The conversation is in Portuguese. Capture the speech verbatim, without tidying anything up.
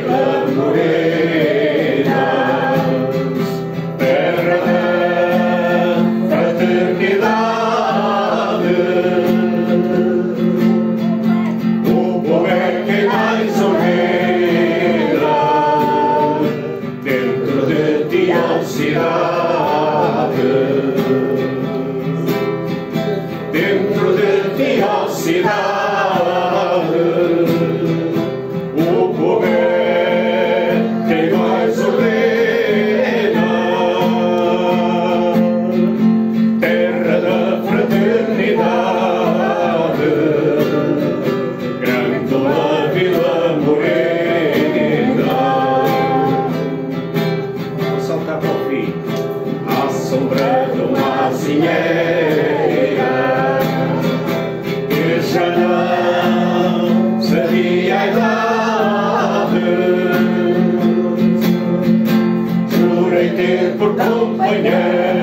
Vila Morena, terra da fraternidade. O povo é quem mais ordeira dentro de ti, ó cidade. Dentro de ti, ó cidade. À sombra de uma azinheira que já não sabia a idade, jurei ter por companheiro